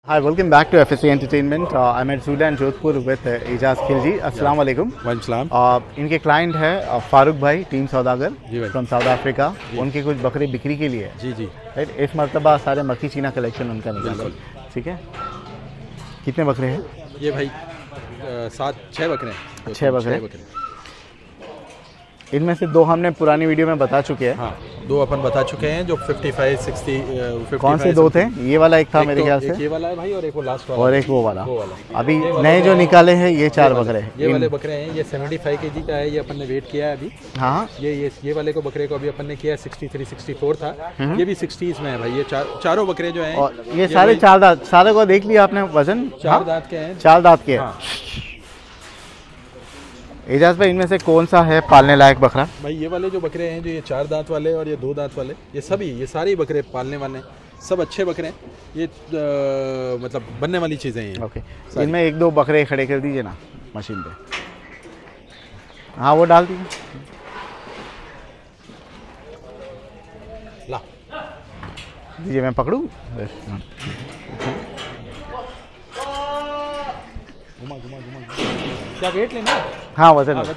Hi, welcome back to FSC Entertainment. I'm at Sudan, Jodhpur with Ijaz Khilji. अस्सलाम वालेकुम। इनके client है फारूक भाई, team Saudagar from south Africa. उनके कुछ बकरे बिक्री के लिए है। जी। राइट, इस मरतबा सारे मक्खी चीना कलेक्शन उनका निकाला। ठीक है, कितने बकरे हैं ये भाई? 6 बकरे हैं। 6 बकरे। इनमें से 2 हमने पुरानी वीडियो में बता चुके हैं। हाँ, 2 अपन बता चुके हैं जो 55, 60। कौन से 2 थे? ये वाला एक था मेरे ख्याल से, ये वाला है भाई, और एक वो लास्ट वाला, और एक वो वाला। अभी नए जो निकाले हैं ये 4 बकरे हैं। ये वाले बकरे हैं, ये 75 kg का है। ये अपन ने वेट किया है अभी। हाँ, ये वाले को बकरे को अभी अपन ने किया है 63, 64 था। ये भी 60s में है भाई। ये चारों बकरे जो हैं, और ये सारे 4 दांत। सारे को देख लिया आपने वजन? 4 दांत के हैं। 4 दांत के हैं। एजाज भाई, इनमें से कौन सा है पालने लायक बकरा? भाई ये वाले जो बकरे हैं, जो ये 4 दांत वाले और ये 2 दांत वाले, ये सारे बकरे पालने वाले सब अच्छे बकरे हैं। ये मतलब बनने वाली चीज़ें हैं। ओके, इनमें 1-2 बकरे खड़े कर दीजिए ना मशीन पे। हाँ, वो डाल दीजिए। ला दीजिए, मैं पकड़ूँ? घुमा क्या वेट लेना? हाँ, वजन। ले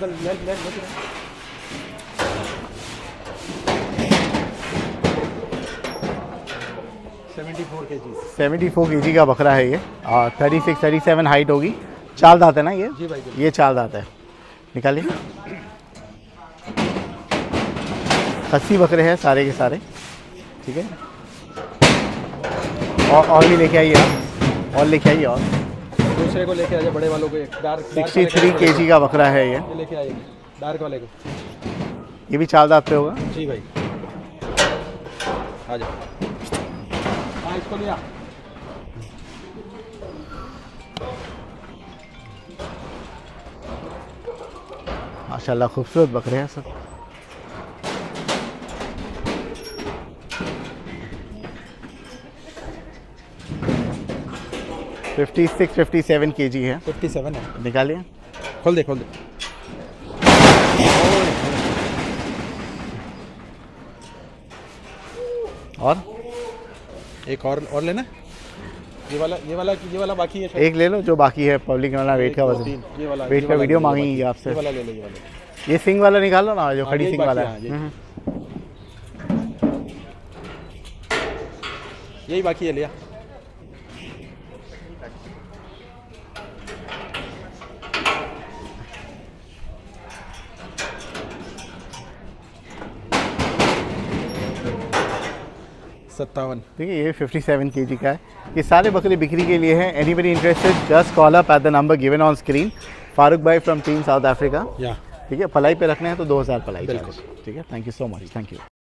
74 kg। 74 kg का बकरा है ये। 36, 37 हाइट होगी। 4 दांत है ना ये? जी भाई। ये 4 दांत है। निकालिए। 80 बकरे हैं सारे के सारे। ठीक है, और भी लेके आइए आप, और लेके आइए, और दूसरे को लेके आइए, बड़े वालों को। 63 kg का बकरा है ये। लेके आइए डार्क वाले को। ये भी 4 दांत पे होगा। जी भाई, आ जाओ। हाँ, इसको लिया। माशाल्लाह, खूबसूरत बकरे हैं सब। (56, 57 kg है। 57 है। निकालिए। खोल दे। और एक और लेना। ये वाला बाकी है। एक ले लो जो बाकी है। पब्लिक वाला वेट का वजन, वेट का वीडियो मांगेंगे आपसे। ये वाला ले लो। ये सिंग वाला निकालो ना, जो खड़ी सिंग वाला है। यही बाकी है। लिया। ठीक है, ये 57 kg का है। ये सारे बकरे बिक्री के लिए हैं। Anybody interested, just call up at the number given on screen. Farooq भाई फ्रॉम टीम साउथ अफ्रीका। ठीक है, पलाई पे रखने हैं तो 2000 पलाई। ठीक है, thank you so much. Thank you.